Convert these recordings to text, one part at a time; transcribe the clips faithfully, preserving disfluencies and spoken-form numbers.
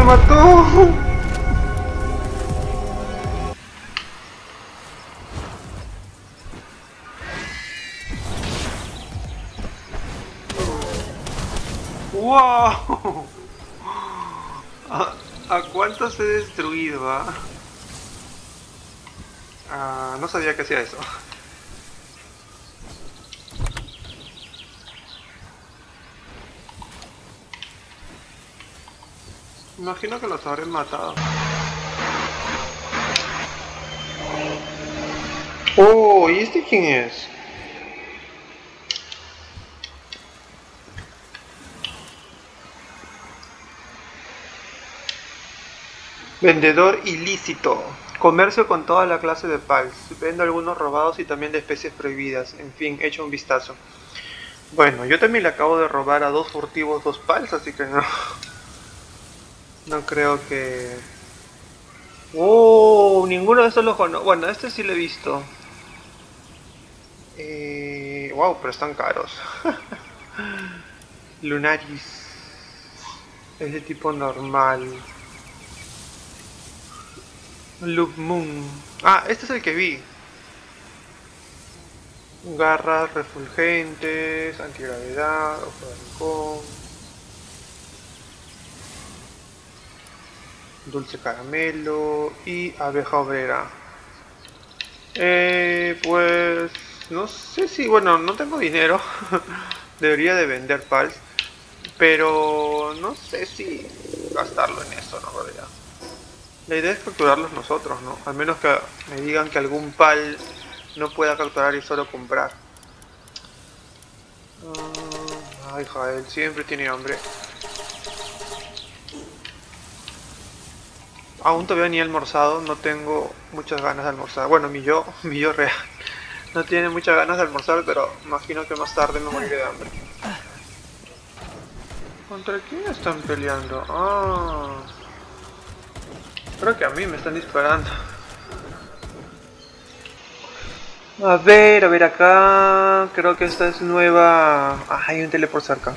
me mató! ¡Wow! ¿A, a cuántos he destruido, ah? Ah, no sabía que hacía eso. Imagino que los habré matado. Oh, ¿y este quién es? Vendedor ilícito. Comercio con toda la clase de pals. Vendo algunos robados y también de especies prohibidas. En fin, echa un vistazo. Bueno, yo también le acabo de robar a dos furtivos dos pals, así que no. No creo que... Oh, ninguno de estos los conozco. Bueno, este sí lo he visto. Eh... Wow, pero están caros. Lunaris. Es de tipo normal. Loop Moon. Ah, este es el que vi. Garras refulgentes, antigravedad, ojo de halcón, dulce caramelo y abeja obrera. Eh, pues no sé si, bueno, no tengo dinero. Debería de vender pals, pero no sé si gastarlo en eso, ¿no? En realidad. La idea es capturarlos nosotros, ¿no? Al menos que me digan que algún pal no pueda capturar y solo comprar. Uh, ay, Jael, siempre tiene hambre. Aún todavía ni he almorzado, no tengo muchas ganas de almorzar. Bueno, mi yo, mi yo real, no tiene muchas ganas de almorzar, pero imagino que más tarde me moriré de hambre. ¿Contra quién están peleando? Ah, creo que a mí me están disparando. A ver, a ver acá. Creo que esta es nueva. Ah, hay un teleport cerca.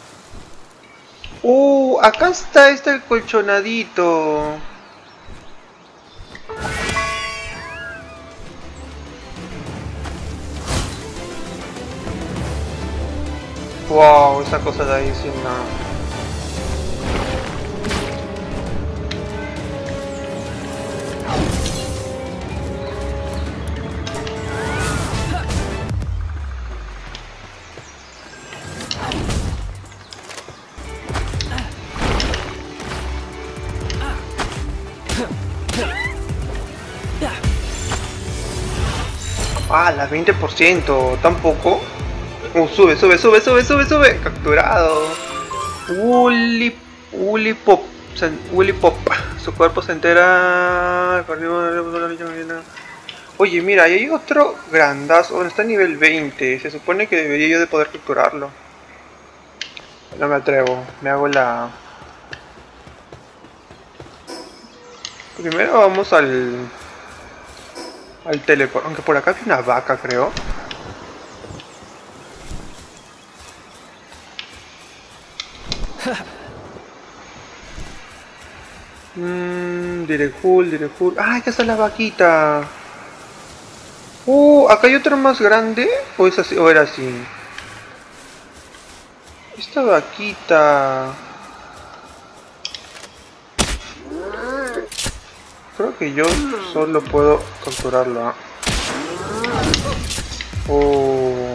Uh, acá está este el colchonadito. Wow, esa cosa de ahí sin nada. Ah, la veinte por ciento, tampoco. Uh, sube, sube, sube, sube, sube, sube. Capturado. Uli, Uli Pop. Uli Pop. Su cuerpo se entera. Oye, mira, ahí hay otro grandazo. Está a nivel veinte. Se supone que debería yo de poder capturarlo. No me atrevo. Me hago la... Primero vamos al... al teleport. Aunque por acá hay una vaca, creo. Mmm, Direct Hull, Direct Hull. ¡Ah, acá está la vaquita! Uh, acá hay otro más grande. ¿O es así? ¿O era así? Esta vaquita. Creo que yo solo puedo capturarlo. ¿Eh? Oh.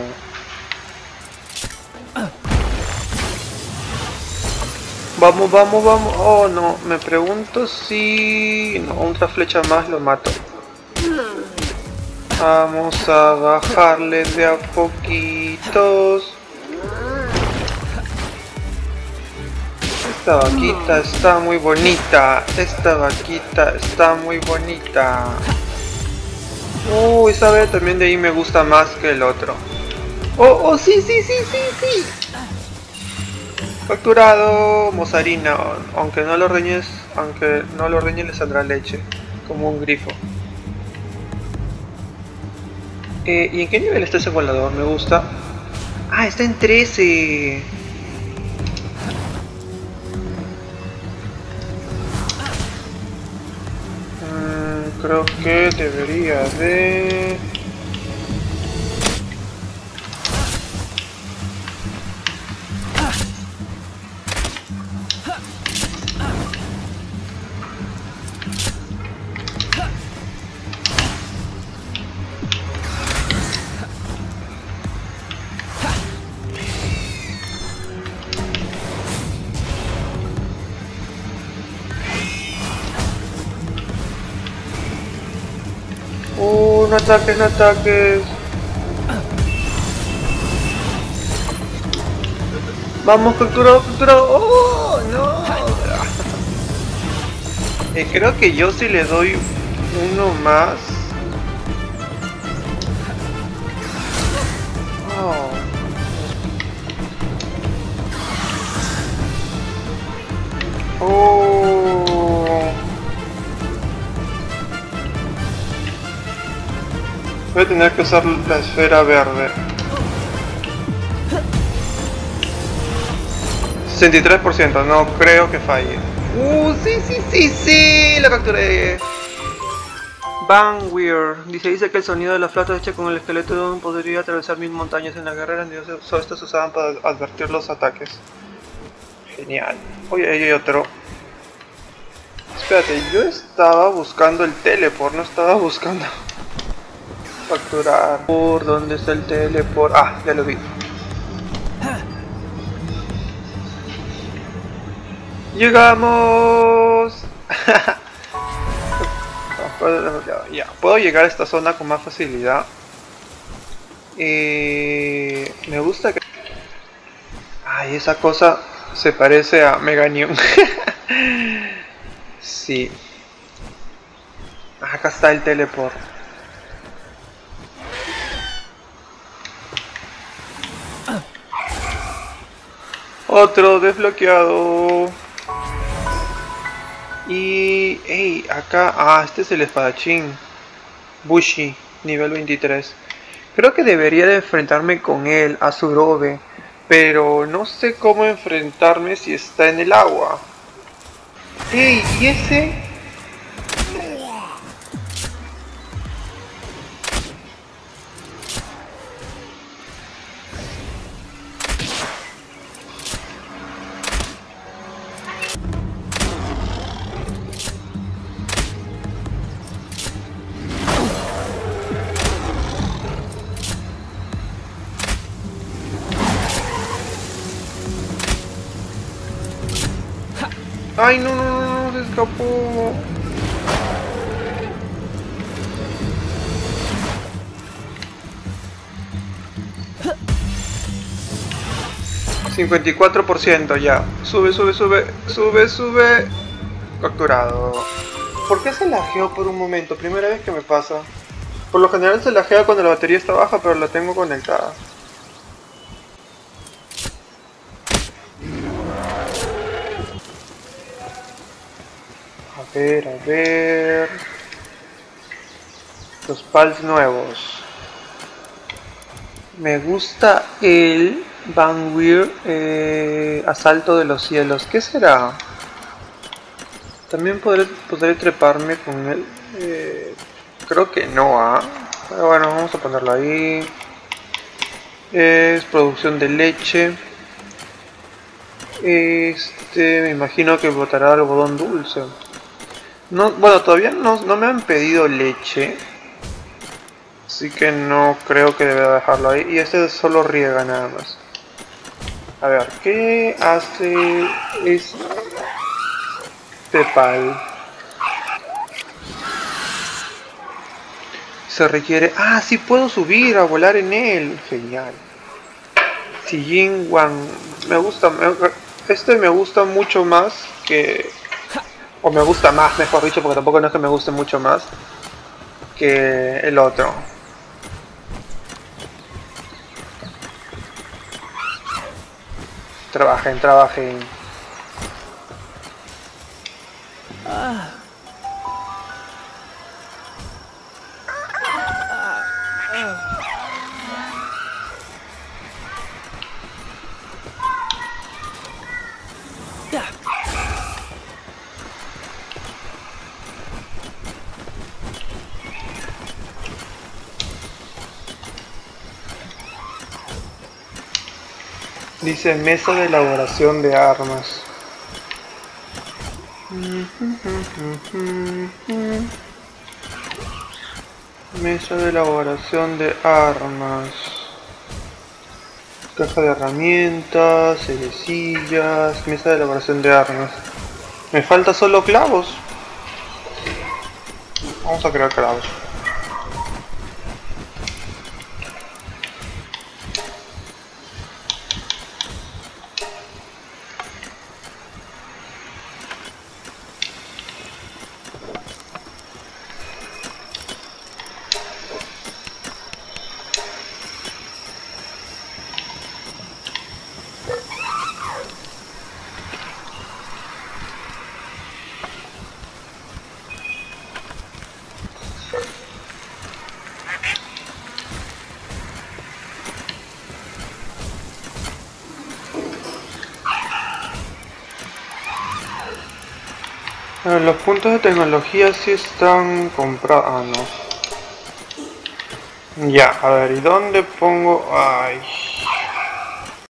Vamos, vamos, vamos. Oh, no. Me pregunto si... No, otra flecha más lo mato. Vamos a bajarle de a poquitos. Esta vaquita está muy bonita. Esta vaquita está muy bonita. Uy, uh, sabe, también de ahí me gusta más que el otro. Oh, oh, sí, sí, sí, sí, sí. Capturado, mozarina. Aunque no lo ordeñes, aunque no lo ordeñes le saldrá leche, como un grifo. Eh, ¿Y en qué nivel está ese volador? Me gusta. Ah, está en trece. creo que debería de... Uh, no ataques, no ataques. Vamos, capturado, capturado. Oh, no. Eh, creo que yo sí le doy uno más. Oh. Oh. Voy a tener que usar la esfera verde. sesenta y tres por ciento, no creo que falle. Uh, sí, sí, sí, sí, la capturé. Van Weir dice, dice que el sonido de la flauta hecha con el esqueleto de un podría atravesar mil montañas en la guerra. Solo estos se usaban para advertir los ataques. Genial. Oye, ahí hay otro. Espérate, yo estaba buscando el teleport, no estaba buscando capturar. ¿Por dónde está el teleport? Ah, ya lo vi. ¡Llegamos! Ya, puedo llegar a esta zona con más facilidad. Y me gusta que... Ay, esa cosa se parece a Meganium. Sí. Acá está el teleport. Otro desbloqueado. Y... Hey, acá... Ah, este es el espadachín. Bushi, nivel veintitrés. Creo que debería de enfrentarme con él, a Surobe. Pero no sé cómo enfrentarme si está en el agua. Hey, ¿y ese? Ay, no, no, no, no, se escapó. cincuenta y cuatro por ciento ya. Sube, sube, sube, sube, sube. Capturado. ¿Por qué se lajeó por un momento? Primera vez que me pasa. Por lo general se lajea cuando la batería está baja, pero la tengo conectada. A ver, a ver... Los pals nuevos. Me gusta el Van Weir eh, Asalto de los Cielos. ¿Qué será? También podré, podré treparme con él. Eh, creo que no, ¿ah? ¿eh? Pero bueno, vamos a ponerlo ahí. Es producción de leche. Este, me imagino que botará algodón dulce. No, bueno, todavía no, no me han pedido leche. Así que no creo que deba dejarlo ahí. Y este solo riega nada más. A ver, ¿qué hace este pal? Se requiere... Ah, sí puedo subir a volar en él. Genial. Sijin Wang. Me gusta... Este me gusta mucho más que... O me gusta más, mejor dicho, porque tampoco no es que me guste mucho más que el otro. Trabajen, trabajen. Ah. Dice mesa de elaboración de armas. Mesa de elaboración de armas. Caja de herramientas, cerecillas, mesa de elaboración de armas. Me falta solo clavos. Vamos a crear clavos. Bueno, los puntos de tecnología sí están comprados. Ah, no. Ya, a ver, ¿y dónde pongo? Ay.